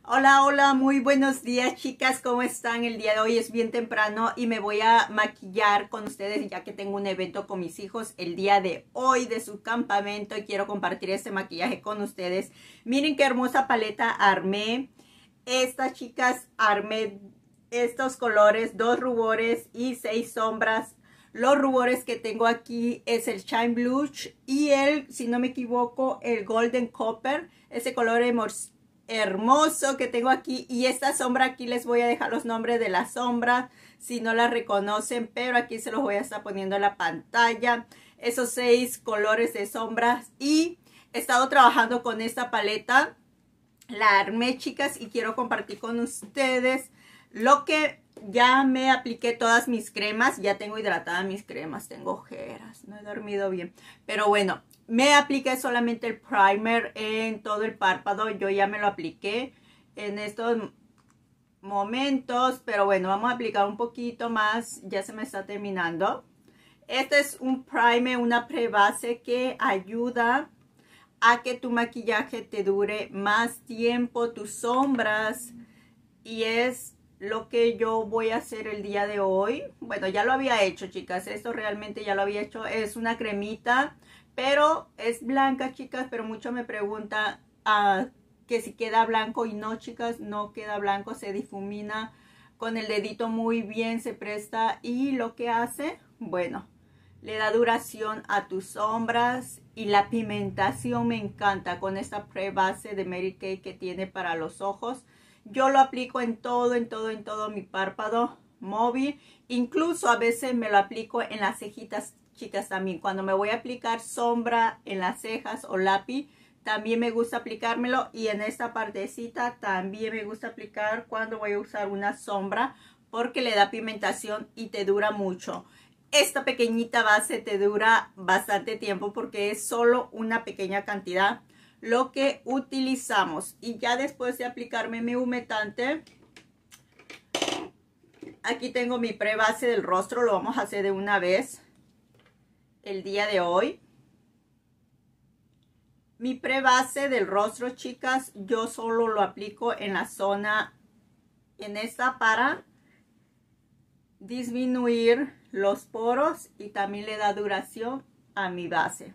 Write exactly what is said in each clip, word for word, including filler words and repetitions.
Hola, hola, muy buenos días chicas, ¿cómo están? El día de hoy es bien temprano y me voy a maquillar con ustedes ya que tengo un evento con mis hijos el día de hoy de su campamento y quiero compartir este maquillaje con ustedes. Miren qué hermosa paleta armé. Estas chicas armé estos colores, dos rubores y seis sombras. Los rubores que tengo aquí es el Shine Blush y el, si no me equivoco, el Golden Copper, ese color hermoso hermoso que tengo aquí. Y esta sombra aquí les voy a dejar los nombres de las sombras si no las reconocen, pero aquí se los voy a estar poniendo en la pantalla, esos seis colores de sombras. Y he estado trabajando con esta paleta, la armé chicas y quiero compartir con ustedes lo que ya me apliqué todas mis cremas. Ya tengo hidratadas mis cremas, tengo ojeras, no he dormido bien, pero bueno, me apliqué solamente el primer en todo el párpado. Yo ya me lo apliqué en estos momentos, pero bueno, vamos a aplicar un poquito más, ya se me está terminando. Este es un primer, una prebase que ayuda a que tu maquillaje te dure más tiempo, tus sombras, y es lo que yo voy a hacer el día de hoy. Bueno, ya lo había hecho chicas, esto realmente ya lo había hecho. Es una cremita, pero es blanca chicas, pero mucho me preguntan uh, que si queda blanco, y no chicas, no queda blanco, se difumina con el dedito muy bien, se presta. Y lo que hace, bueno, le da duración a tus sombras. Y la pigmentación me encanta con esta pre-base de Mary Kay que tiene para los ojos. Yo lo aplico en todo, en todo, en todo mi párpado móvil. Incluso a veces me lo aplico en las cejitas chicas también. Cuando me voy a aplicar sombra en las cejas o lápiz, también me gusta aplicármelo. Y en esta partecita también me gusta aplicar cuando voy a usar una sombra, porque le da pigmentación y te dura mucho. Esta pequeñita base te dura bastante tiempo porque es solo una pequeña cantidad lo que utilizamos. Y ya después de aplicarme mi humectante, aquí tengo mi prebase del rostro. Lo vamos a hacer de una vez el día de hoy. Mi prebase del rostro chicas, yo solo lo aplico en la zona, en esta, para disminuir los poros y también le da duración a mi base.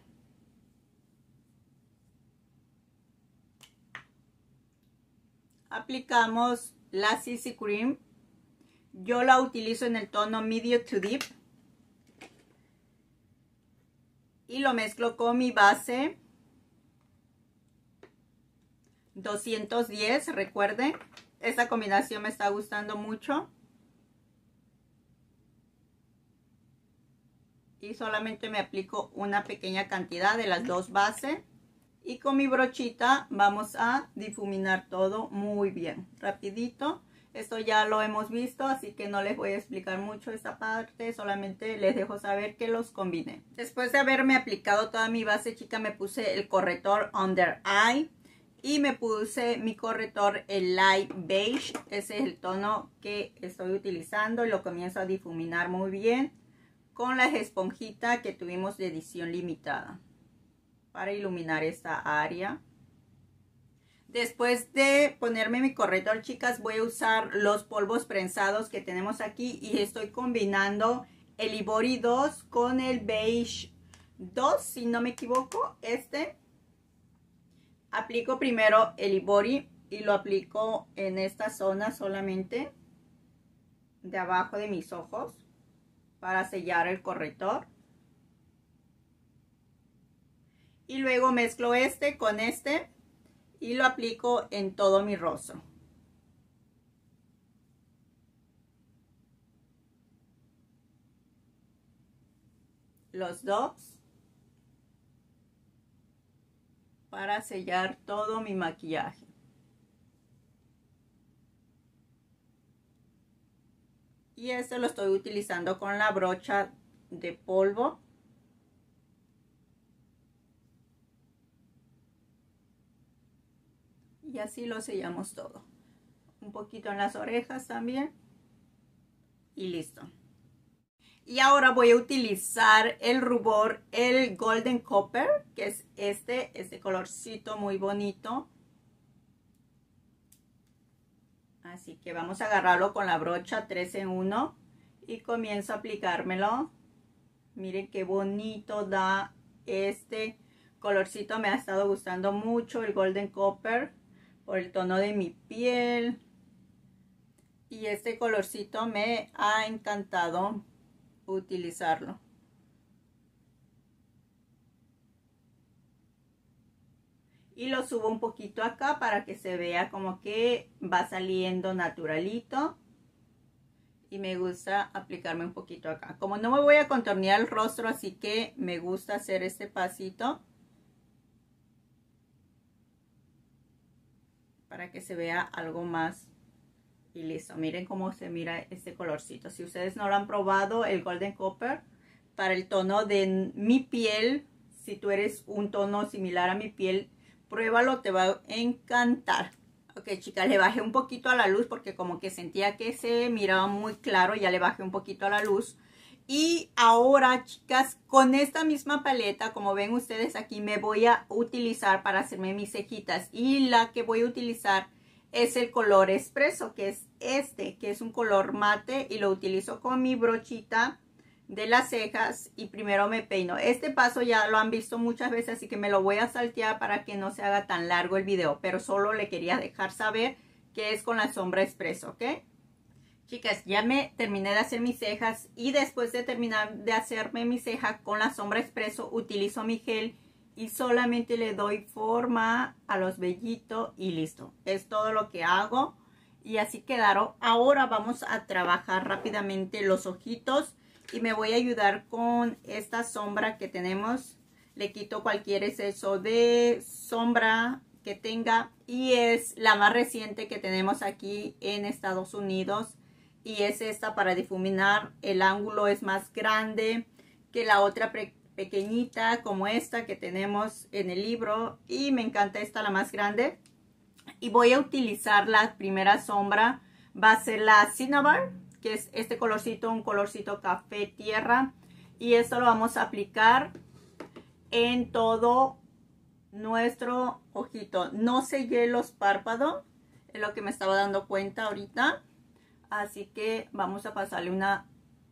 Aplicamos la C C Cream. Yo la utilizo en el tono Medium to Deep. Y lo mezclo con mi base doscientos diez. Recuerden, esta combinación me está gustando mucho. Y solamente me aplico una pequeña cantidad de las dos bases. Y con mi brochita vamos a difuminar todo muy bien, rapidito. Esto ya lo hemos visto, así que no les voy a explicar mucho esta parte. Solamente les dejo saber que los combiné. Después de haberme aplicado toda mi base, chica, me puse el corrector Under Eye. Y me puse mi corrector, el Light Beige. Ese es el tono que estoy utilizando. Y lo comienzo a difuminar muy bien con la esponjita que tuvimos de edición limitada, para iluminar esta área. Después de ponerme mi corrector, chicas, voy a usar los polvos prensados que tenemos aquí. Y estoy combinando el Ivory dos con el Beige dos, si no me equivoco. Este. Aplico primero el Ivory y lo aplico en esta zona solamente de abajo de mis ojos, para sellar el corrector. Y luego mezclo este con este y lo aplico en todo mi rostro. Los dos, para sellar todo mi maquillaje. Y este lo estoy utilizando con la brocha de polvo. Y así lo sellamos todo. Un poquito en las orejas también. Y listo. Y ahora voy a utilizar el rubor, el Golden Copper, que es este, este colorcito muy bonito. Así que vamos a agarrarlo con la brocha tres en uno y comienzo a aplicármelo. Miren qué bonito da este colorcito. Me ha estado gustando mucho el Golden Copper por el tono de mi piel. Y este colorcito me ha encantado utilizarlo. Y lo subo un poquito acá para que se vea como que va saliendo naturalito. Y me gusta aplicarme un poquito acá. Como no me voy a contornear el rostro, así que me gusta hacer este pasito. Para que se vea algo más. Y listo. Miren cómo se mira este colorcito. Si ustedes no lo han probado, el Golden Copper, para el tono de mi piel, si tú eres un tono similar a mi piel, pruébalo, te va a encantar. Ok, chicas, le bajé un poquito a la luz porque como que sentía que se miraba muy claro. Ya le bajé un poquito a la luz. Y ahora, chicas, con esta misma paleta, como ven ustedes aquí, me voy a utilizar para hacerme mis cejitas. Y la que voy a utilizar es el color Espresso, que es este, que es un color mate. Y lo utilizo con mi brochita de las cejas y primero me peino. Este paso ya lo han visto muchas veces, así que me lo voy a saltear para que no se haga tan largo el video, pero solo le quería dejar saber que es con la sombra Espresso, ¿ok? Chicas, ya me terminé de hacer mis cejas y después de terminar de hacerme mi ceja con la sombra Espresso, utilizo mi gel y solamente le doy forma a los vellitos y listo. Es todo lo que hago y así quedaron. Ahora vamos a trabajar rápidamente los ojitos. Y me voy a ayudar con esta sombra que tenemos. Le quito cualquier exceso de sombra que tenga. Y es la más reciente que tenemos aquí en Estados Unidos. Y es esta para difuminar. El ángulo es más grande que la otra pequeñita como esta que tenemos en el libro. Y me encanta esta, la más grande. Y voy a utilizar la primera sombra. Va a ser la Cinnabar, que es este colorcito, un colorcito café tierra. Y esto lo vamos a aplicar en todo nuestro ojito. No sellé los párpados, es lo que me estaba dando cuenta ahorita. Así que vamos a pasarle una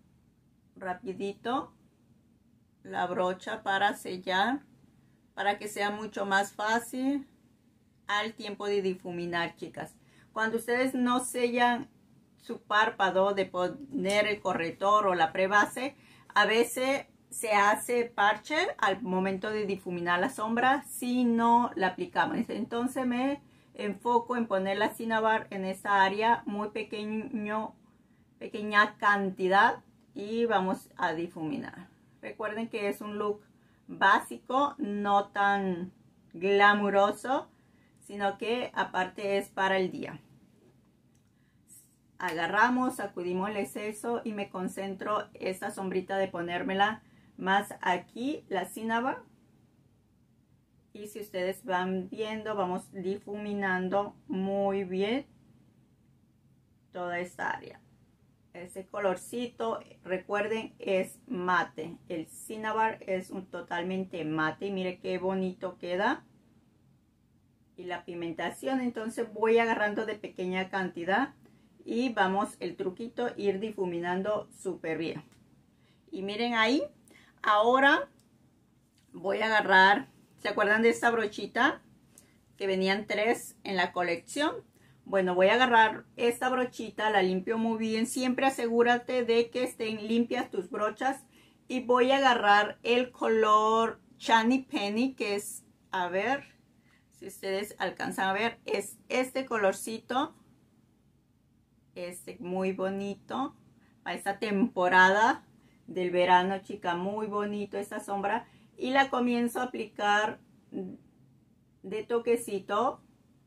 rapidito la brocha para sellar, para que sea mucho más fácil al tiempo de difuminar, chicas. Cuando ustedes no sellan su párpado de poner el corrector o la prebase, a veces se hace parche al momento de difuminar la sombra si no la aplicamos. Entonces me enfoco en poner la Cinnabar en esa área muy pequeño, pequeña cantidad y vamos a difuminar. Recuerden que es un look básico, no tan glamuroso, sino que aparte es para el día. Agarramos, sacudimos el exceso y me concentro esta sombrita de ponérmela más aquí, la Cinnabar. Y si ustedes van viendo, vamos difuminando muy bien toda esta área. Ese colorcito, recuerden, es mate. El Cinnabar es un totalmente mate. Y mire qué bonito queda. Y la pigmentación, entonces voy agarrando de pequeña cantidad. Y vamos, el truquito, ir difuminando súper bien. Y miren ahí, ahora voy a agarrar, ¿se acuerdan de esta brochita? Que venían tres en la colección. Bueno, voy a agarrar esta brochita, la limpio muy bien. Siempre asegúrate de que estén limpias tus brochas. Y voy a agarrar el color Shiny Penny, que es, a ver, si ustedes alcanzan a ver, es este colorcito. Este muy bonito para esta temporada del verano, chica, muy bonito esta sombra. Y la comienzo a aplicar de toquecito.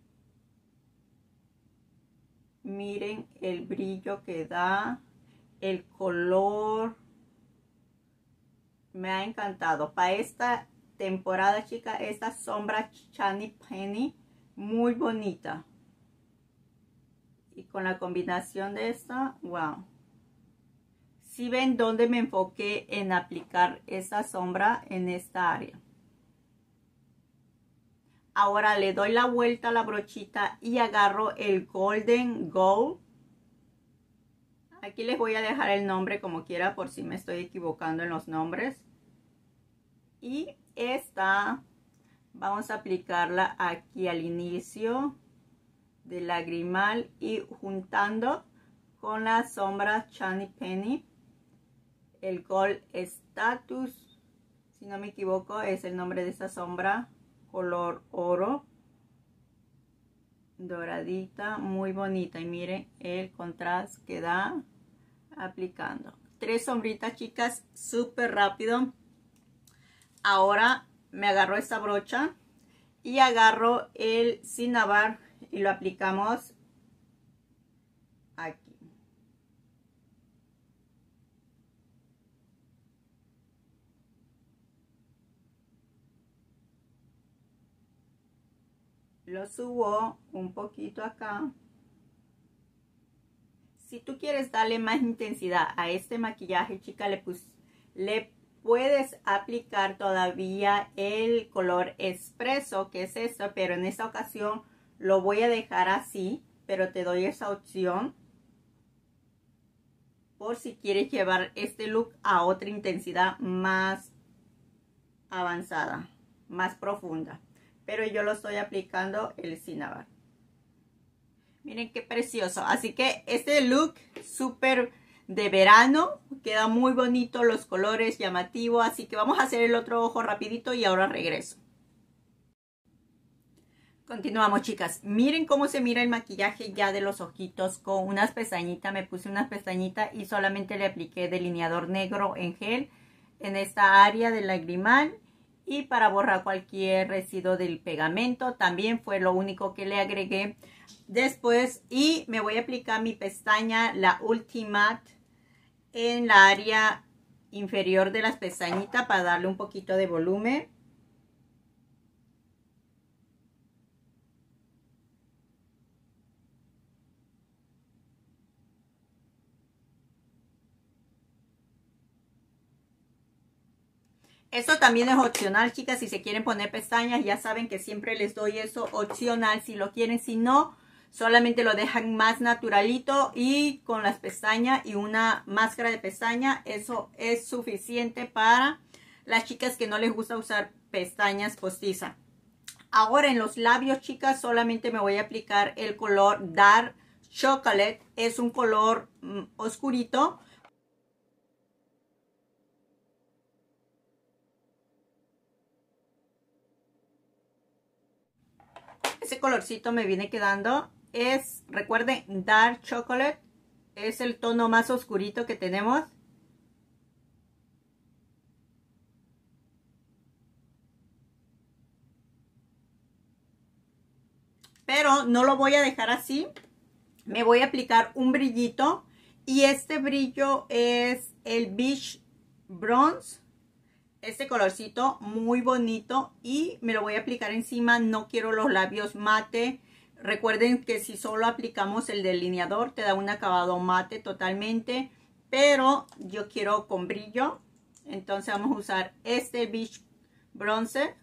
Miren el brillo que da, el color. Me ha encantado. Para esta temporada, chica, esta sombra Shiny Penny, muy bonita. Y con la combinación de esta, wow. Si ven dónde me enfoqué en aplicar esta sombra en esta área. Ahora le doy la vuelta a la brochita y agarro el Golden Gold. Aquí les voy a dejar el nombre como quiera por si me estoy equivocando en los nombres. Y esta vamos a aplicarla aquí al inicio del lagrimal y juntando con la sombra Shiny Penny. El Gold Status, si no me equivoco, es el nombre de esta sombra, color oro, doradita, muy bonita. Y miren el contraste que da aplicando. Tres sombritas, chicas, súper rápido. Ahora me agarro esta brocha y agarro el Cinnabar y lo aplicamos aquí. Lo subo un poquito acá. Si tú quieres darle más intensidad a este maquillaje, chica, le, pues, le puedes aplicar todavía el color Espresso, que es esto, pero en esta ocasión lo voy a dejar así, pero te doy esa opción por si quieres llevar este look a otra intensidad más avanzada, más profunda. Pero yo lo estoy aplicando el Cinnabar. Miren qué precioso. Así que este look súper de verano. Queda muy bonito, los colores llamativos. Así que vamos a hacer el otro ojo rapidito y ahora regreso. Continuamos, chicas. Miren cómo se mira el maquillaje ya de los ojitos con unas pestañitas. Me puse unas pestañitas y solamente le apliqué delineador negro en gel en esta área del lagrimal. Y para borrar cualquier residuo del pegamento también fue lo único que le agregué después. Y me voy a aplicar mi pestaña, la Ultimate, en la área inferior de las pestañitas para darle un poquito de volumen. Esto también es opcional, chicas, si se quieren poner pestañas, ya saben que siempre les doy eso opcional si lo quieren. Si no, solamente lo dejan más naturalito y con las pestañas y una máscara de pestaña, eso es suficiente para las chicas que no les gusta usar pestañas postizas. Ahora en los labios, chicas, solamente me voy a aplicar el color Dark Chocolate. Es un color mm, oscurito. Ese colorcito me viene quedando. Es, recuerden, Dark Chocolate. Es el tono más oscurito que tenemos. Pero no lo voy a dejar así. Me voy a aplicar un brillito. Y este brillo es el Beach Bronze. Este colorcito muy bonito y me lo voy a aplicar encima. No quiero los labios mate. Recuerden que si solo aplicamos el delineador te da un acabado mate totalmente, pero yo quiero con brillo. Entonces vamos a usar este Beach Bronzer.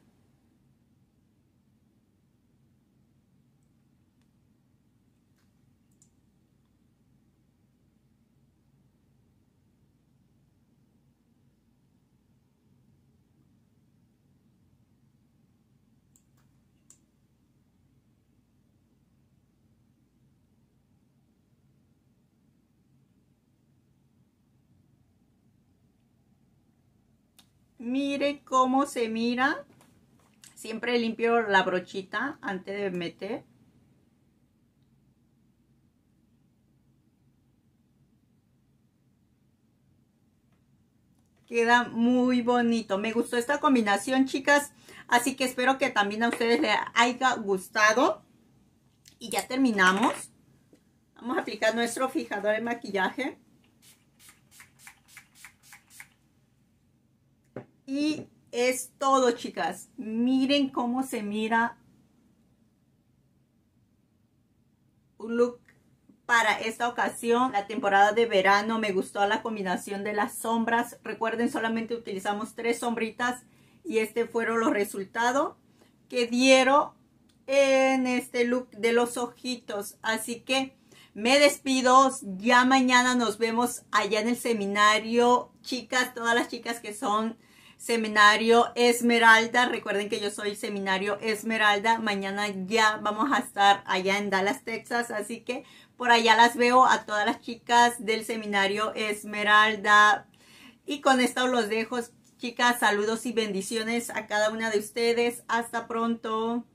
Mire cómo se mira. Siempre limpio la brochita antes de meter. Queda muy bonito. Me gustó esta combinación, chicas. Así que espero que también a ustedes les haya gustado. Y ya terminamos. Vamos a aplicar nuestro fijador de maquillaje. Y es todo, chicas. Miren cómo se mira un look para esta ocasión. La temporada de verano, me gustó la combinación de las sombras. Recuerden, solamente utilizamos tres sombritas y este fueron los resultados que dieron en este look de los ojitos. Así que me despido, ya mañana nos vemos allá en el seminario. Chicas, todas las chicas que son seminario Esmeralda, recuerden que yo soy seminario Esmeralda. Mañana ya vamos a estar allá en Dallas, Texas, así que por allá las veo a todas las chicas del seminario Esmeralda. Y con esto los dejo, chicas. Saludos y bendiciones a cada una de ustedes. Hasta pronto.